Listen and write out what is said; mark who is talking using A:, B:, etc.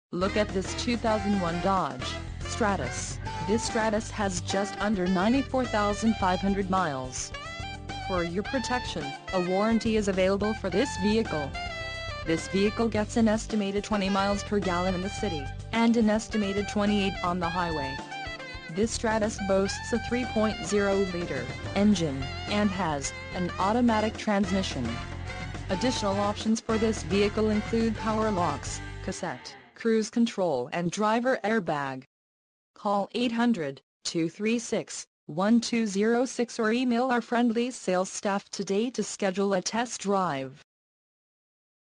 A: Look at this 2001 Dodge Stratus. This Stratus has just under 94,500 miles. For your protection, a warranty is available for this vehicle. This vehicle gets an estimated 20 miles per gallon in the city, and an estimated 28 on the highway. This Stratus boasts a 3.0-liter engine, and has an automatic transmission. Additional options for this vehicle include power locks, cassette, cruise control and driver airbag. Call 800-236-1206 or email our friendly sales staff today to schedule a test drive.